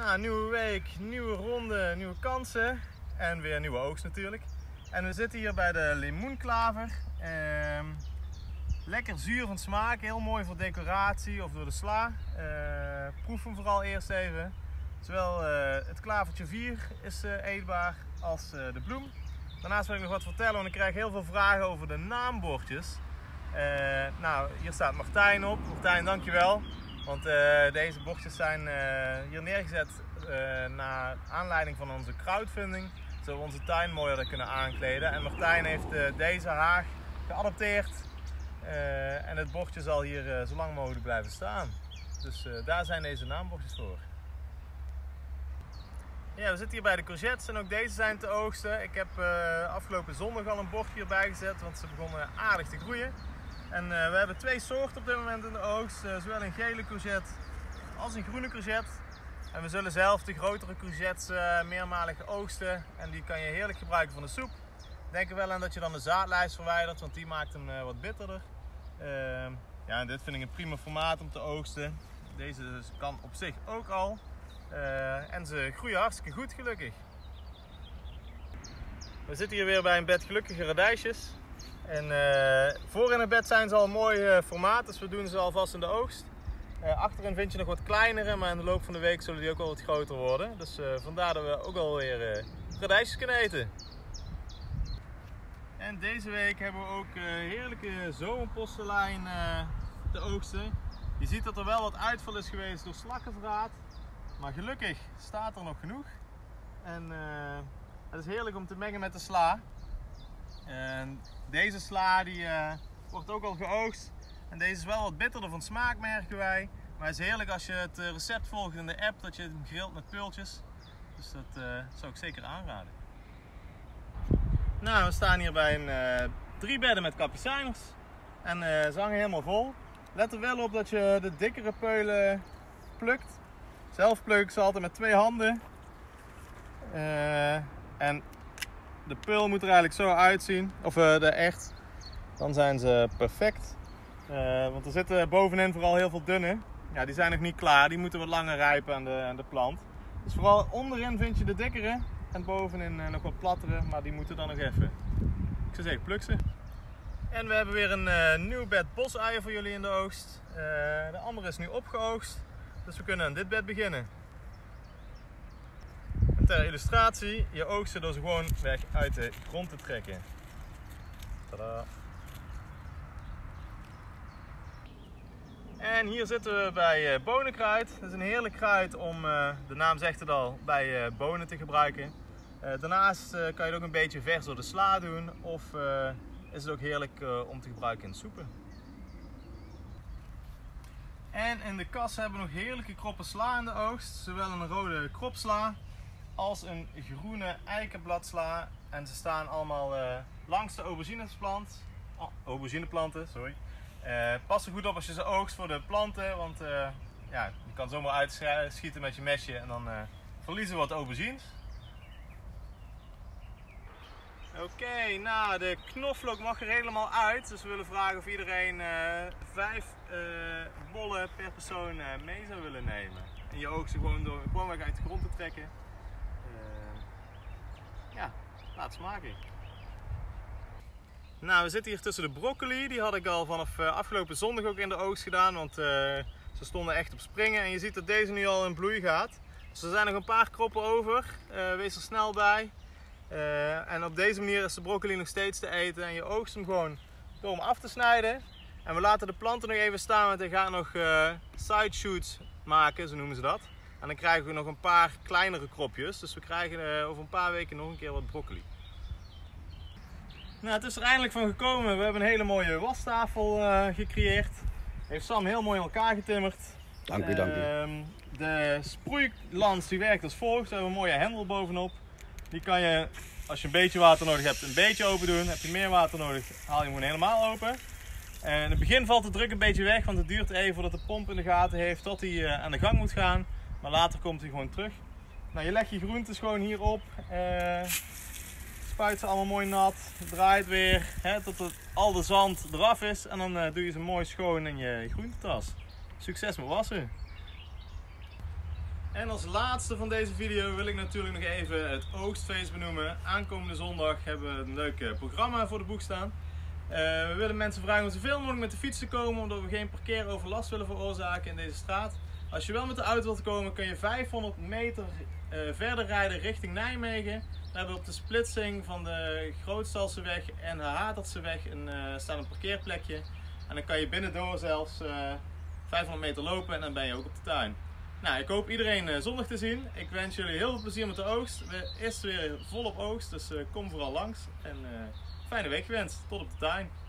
Nou, nieuwe week, nieuwe ronde, nieuwe kansen en weer nieuwe oogst natuurlijk. En we zitten hier bij de limoenklaver. Lekker zuur van smaak, heel mooi voor decoratie of door de sla. Proef hem vooral eerst even. Zowel het klavertje 4 is eetbaar als de bloem. Daarnaast wil ik nog wat vertellen, want ik krijg heel veel vragen over de naambordjes. Nou, hier staat Martijn op. Martijn, dankjewel. Want deze bordjes zijn hier neergezet naar aanleiding van onze crowdfunding. Zodat we onze tuin mooier kunnen aankleden. En Martijn heeft deze haag geadopteerd. En het bordje zal hier zo lang mogelijk blijven staan. Dus daar zijn deze naambordjes voor. Ja, we zitten hier bij de courgettes en ook deze zijn te oogsten. Ik heb afgelopen zondag al een bordje hierbij gezet, want ze begonnen aardig te groeien. En we hebben 2 soorten op dit moment in de oogst, zowel een gele courgette als een groene courgette. En we zullen zelf de grotere courgettes meermalig oogsten en die kan je heerlijk gebruiken voor de soep. Denk er wel aan dat je dan de zaadlijst verwijdert, want die maakt hem wat bitterder. Ja, en dit vind ik een prima formaat om te oogsten. Deze kan op zich ook al. En ze groeien hartstikke goed, gelukkig. We zitten hier weer bij een bed gelukkige radijsjes. En voor in het bed zijn ze al een mooi formaat, dus we doen ze alvast in de oogst. Achterin vind je nog wat kleinere, maar in de loop van de week zullen die ook wel wat groter worden. Dus vandaar dat we ook alweer radijsjes kunnen eten. En deze week hebben we ook heerlijke zomerporselein te oogsten. Je ziet dat er wel wat uitval is geweest door slakkenverraad. Maar gelukkig staat er nog genoeg. En het is heerlijk om te mengen met de sla. En deze sla die, wordt ook al geoogst. En deze is wel wat bitterder van smaak, merken wij. Maar het is heerlijk als je het recept volgt in de app, dat je hem grilt met peultjes. Dus dat zou ik zeker aanraden. Nou, we staan hier bij 3 bedden met kapucijners. En ze hangen helemaal vol. Let er wel op dat je de dikkere peulen plukt. Zelf pluk ik ze altijd met 2 handen. En de peul moet er eigenlijk zo uitzien. Of de echt. Dan zijn ze perfect. Want er zitten bovenin vooral heel veel dunne. Ja, die zijn nog niet klaar. Die moeten wat langer rijpen aan de plant. Dus vooral onderin vind je de dikkere. En bovenin nog wat plattere. Maar die moeten dan nog even. Ik zou zeggen, pluk ze. En we hebben weer een nieuw bed bosuien voor jullie in de oogst. De andere is nu opgeoogst. Dus we kunnen aan dit bed beginnen. En ter illustratie, je oogst ze door ze gewoon weg uit de grond te trekken. Tadaa. En hier zitten we bij bonenkruid. Dat is een heerlijk kruid om, de naam zegt het al, bij bonen te gebruiken. Daarnaast kan je het ook een beetje vers door de sla doen. Of is het ook heerlijk om te gebruiken in soepen. En in de kas hebben we nog heerlijke kroppen sla in de oogst. Zowel een rode kropsla als een groene eikenbladsla. En ze staan allemaal langs de aubergineplanten. Sorry. Pas er goed op als je ze oogst voor de planten. Want ja, je kan zomaar uitschieten met je mesje en dan verliezen we wat aubergines. Oké, nou de knoflook mag er helemaal uit. Dus we willen vragen of iedereen 5 bollen per persoon mee zou willen nemen. En je oogst gewoon weg uit de grond te trekken. Ja, laat smaken. Nou, we zitten hier tussen de broccoli. Die had ik al vanaf afgelopen zondag ook in de oogst gedaan. Want ze stonden echt op springen. En je ziet dat deze nu al in bloei gaat. Dus er zijn nog een paar kroppen over. Wees er snel bij. En op deze manier is de broccoli nog steeds te eten. En je oogst hem gewoon door hem af te snijden. En we laten de planten nog even staan, want hij gaat nog side shoots maken, zo noemen ze dat. En dan krijgen we nog een paar kleinere kropjes. Dus we krijgen over een paar weken nog een keer wat broccoli. Nou, het is er eindelijk van gekomen. We hebben een hele mooie wastafel gecreëerd. Heeft Sam heel mooi in elkaar getimmerd. Dank u, dank u. De sproeilans die werkt als volgt. We hebben een mooie hendel bovenop. Die kan je, als je een beetje water nodig hebt, een beetje open doen. Heb je meer water nodig, haal je hem gewoon helemaal open. En in het begin valt de druk een beetje weg, want het duurt even voordat de pomp in de gaten heeft tot hij aan de gang moet gaan. Maar later komt hij gewoon terug. Nou, je legt je groentes gewoon hierop. Spuit ze allemaal mooi nat. Draait weer tot al de zand eraf is. En dan doe je ze mooi schoon in je groentetas. Succes met wassen! En als laatste van deze video wil ik natuurlijk nog even het oogstfeest benoemen. Aankomende zondag hebben we een leuk programma voor de boeg staan. We willen mensen vragen om zoveel mogelijk met de fiets te komen, omdat we geen parkeeroverlast willen veroorzaken in deze straat. Als je wel met de auto wilt komen, kun je 500 meter verder rijden richting Nijmegen. We hebben op de splitsing van de Grootstalseweg en de Hatertseweg staat een parkeerplekje. En dan kan je binnendoor zelfs 500 meter lopen en dan ben je ook op de tuin. Nou, ik hoop iedereen zondag te zien. Ik wens jullie heel veel plezier met de oogst. Het is weer volop oogst, dus kom vooral langs. En fijne week gewenst. Tot op de tuin.